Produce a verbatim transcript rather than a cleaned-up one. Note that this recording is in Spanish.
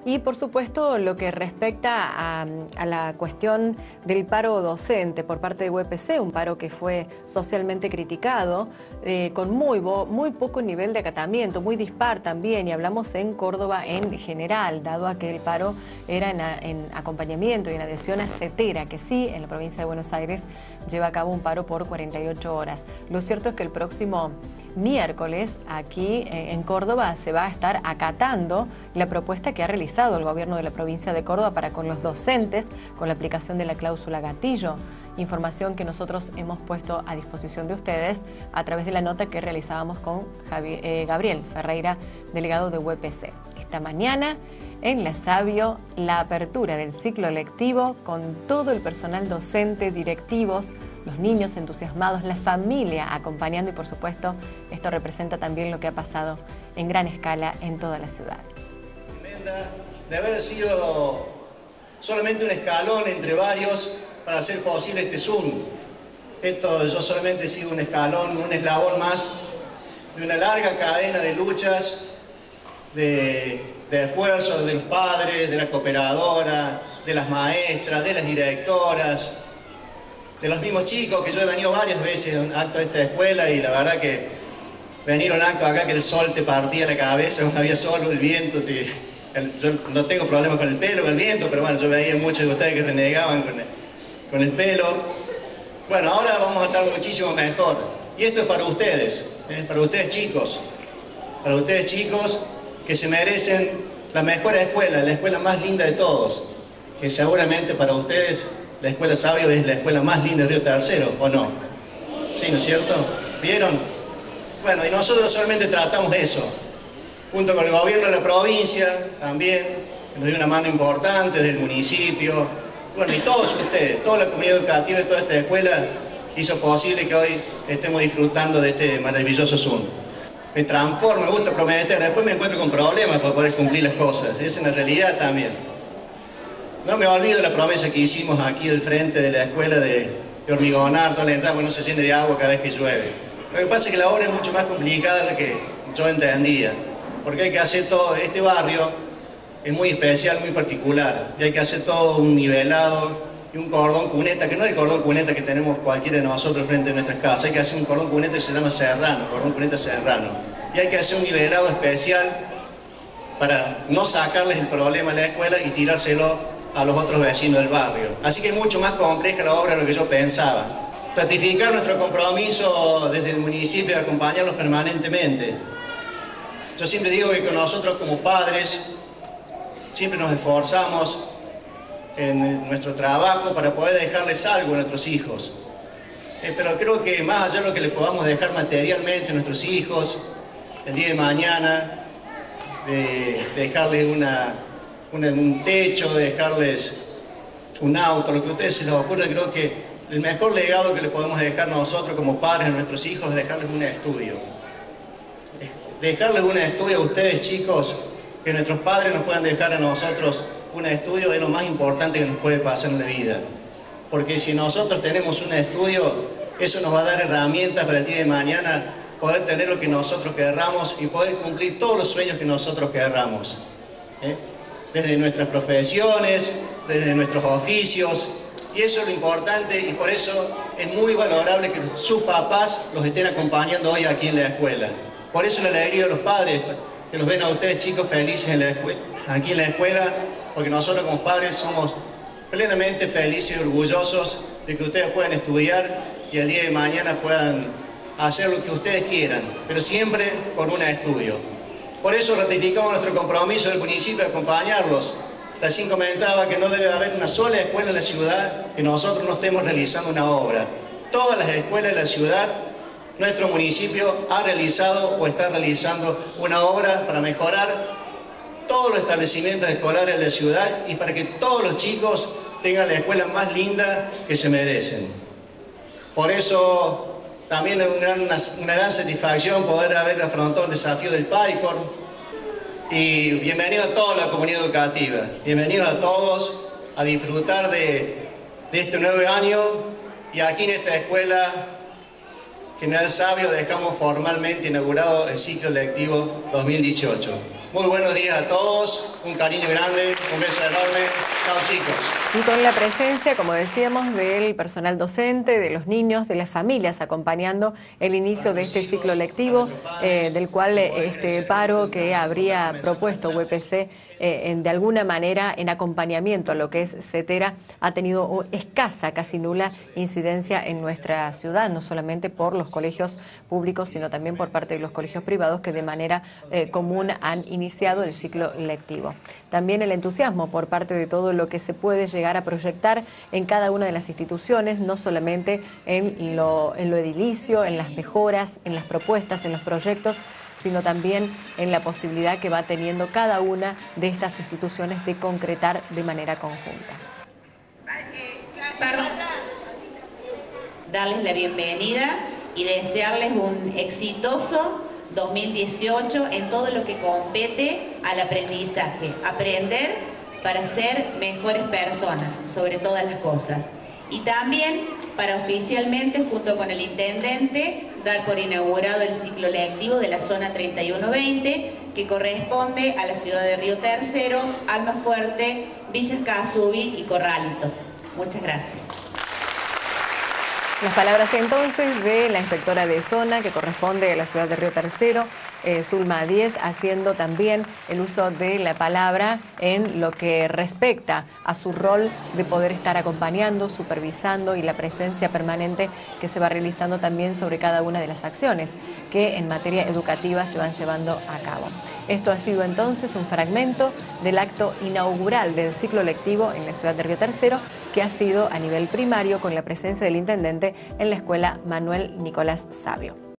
Y por supuesto lo que respecta a, a la cuestión del paro docente por parte de U P C, un paro que fue socialmente criticado, eh, con muy, muy poco nivel de acatamiento, muy dispar también, y hablamos en Córdoba en general, dado a que el paro era en, en acompañamiento y en adhesión a CETERA, que sí, en la provincia de Buenos Aires lleva a cabo un paro por cuarenta y ocho horas. Lo cierto es que el próximo miércoles aquí eh, en Córdoba se va a estar acatando la propuesta que ha realizado el gobierno de la provincia de Córdoba para con los docentes con la aplicación de la cláusula gatillo. Información que nosotros hemos puesto a disposición de ustedes a través de la nota que realizábamos con Javier, eh, Gabriel Ferreira, delegado de U P C. Esta mañana en La Sabio, la apertura del ciclo lectivo con todo el personal docente, directivos, los niños entusiasmados, la familia acompañando y por supuesto esto representa también lo que ha pasado en gran escala en toda la ciudad. De haber sido solamente un escalón entre varios para hacer posible este Zoom. Esto yo solamente he sido un escalón, un eslabón más de una larga cadena de luchas, de, de esfuerzos de los padres, de la cooperadora, de las maestras, de las directoras, de los mismos chicos, que yo he venido varias veces a un acto de esta escuela y la verdad que venir a un acto acá que el sol te partía la cabeza, no había sol, el viento, te, el, yo no tengo problema con el pelo, con el viento, pero bueno, yo veía muchos de ustedes que renegaban con el, con el pelo. Bueno, ahora vamos a estar muchísimo mejor. Y esto es para ustedes, ¿eh? Para ustedes chicos, para ustedes chicos que se merecen la mejor escuela, la escuela más linda de todos, que seguramente para ustedes la Escuela Sabio es la escuela más linda de Río Tercero, ¿o no? ¿Sí, no es cierto? ¿Vieron? Bueno, y nosotros solamente tratamos eso, junto con el gobierno de la provincia, también, que nos dio una mano importante, del municipio, bueno, y todos ustedes, toda la comunidad educativa de toda esta escuela hizo posible que hoy estemos disfrutando de este maravilloso Zoom. Me transformo, me gusta prometer, después me encuentro con problemas para poder cumplir las cosas, esa es la realidad también. No me olvido de la promesa que hicimos aquí del frente de la escuela de, de hormigonar toda la entrada, porque no se llene de agua cada vez que llueve. Lo que pasa es que la obra es mucho más complicada de la que yo entendía, porque hay que hacer todo, este barrio es muy especial, muy particular, y hay que hacer todo un nivelado y un cordón cuneta, que no es el cordón cuneta que tenemos cualquiera de nosotros frente a nuestras casas, hay que hacer un cordón cuneta que se llama serrano, cordón cuneta serrano, y hay que hacer un nivelado especial para no sacarles el problema a la escuela y tirárselo a los otros vecinos del barrio. Así que es mucho más compleja la obra de lo que yo pensaba. Ratificar nuestro compromiso desde el municipio de acompañarlos permanentemente. Yo siempre digo que con nosotros como padres siempre nos esforzamos en nuestro trabajo para poder dejarles algo a nuestros hijos. Eh, pero creo que más allá de lo que les podamos dejar materialmente a nuestros hijos, el día de mañana, de dejarles una Un, un techo, dejarles un auto, lo que a ustedes se les ocurra, creo que el mejor legado que les podemos dejar nosotros como padres a nuestros hijos es dejarles un estudio. Dejarles un estudio a ustedes chicos, que nuestros padres nos puedan dejar a nosotros un estudio es lo más importante que nos puede pasar en la vida. Porque si nosotros tenemos un estudio, eso nos va a dar herramientas para el día de mañana poder tener lo que nosotros querramos y poder cumplir todos los sueños que nosotros querramos. ¿Eh? Desde nuestras profesiones, desde nuestros oficios, y eso es lo importante y por eso es muy valorable que sus papás los estén acompañando hoy aquí en la escuela. Por eso la alegría de los padres, que los ven a ustedes chicos felices en la escuela, aquí en la escuela, porque nosotros como padres somos plenamente felices y orgullosos de que ustedes puedan estudiar y el día de mañana puedan hacer lo que ustedes quieran, pero siempre con un estudio. Por eso ratificamos nuestro compromiso del municipio de acompañarlos. Recién comentaba que no debe haber una sola escuela en la ciudad que nosotros no estemos realizando una obra. Todas las escuelas de la ciudad, nuestro municipio ha realizado o está realizando una obra para mejorar todos los establecimientos escolares de la ciudad y para que todos los chicos tengan la escuela más linda que se merecen. Por eso también es una gran, una gran satisfacción poder haber afrontado el desafío del PAICOR. Y bienvenido a toda la comunidad educativa. Bienvenidos a todos a disfrutar de, de este nuevo año. Y aquí en esta escuela General Sabio dejamos formalmente inaugurado el ciclo lectivo dos mil dieciocho. Muy buenos días a todos, un cariño grande, un beso enorme. Chao, chicos. Y con la presencia, como decíamos, del personal docente, de los niños, de las familias, acompañando el inicio de este ciclo lectivo, eh, del cual eh, este paro que habría propuesto U P C eh, en, de alguna manera en acompañamiento a lo que es CETERA, ha tenido escasa, casi nula incidencia en nuestra ciudad, no solamente por los colegios públicos, sino también por parte de los colegios privados que de manera eh, común han iniciado el ciclo lectivo. También el entusiasmo por parte de todo lo que se puede llegar a proyectar en cada una de las instituciones, no solamente en lo, en lo edilicio, en las mejoras, en las propuestas, en los proyectos, sino también en la posibilidad que va teniendo cada una de estas instituciones de concretar de manera conjunta. Darles la bienvenida y desearles un exitoso dos mil dieciocho en todo lo que compete al aprendizaje. Aprender para ser mejores personas, sobre todas las cosas. Y también para oficialmente, junto con el intendente, dar por inaugurado el ciclo lectivo de la zona treinta y uno veinte, que corresponde a la ciudad de Río Tercero, Almafuerte, Villa Escazubí y Corralito. Muchas gracias. Las palabras entonces de la inspectora de zona que corresponde a la ciudad de Río Tercero, eh, Zulma Díez, haciendo también el uso de la palabra en lo que respecta a su rol de poder estar acompañando, supervisando y la presencia permanente que se va realizando también sobre cada una de las acciones que en materia educativa se van llevando a cabo. Esto ha sido entonces un fragmento del acto inaugural del ciclo lectivo en la ciudad de Río Tercero, que ha sido a nivel primario con la presencia del intendente en la escuela Manuel Nicolás Sabio.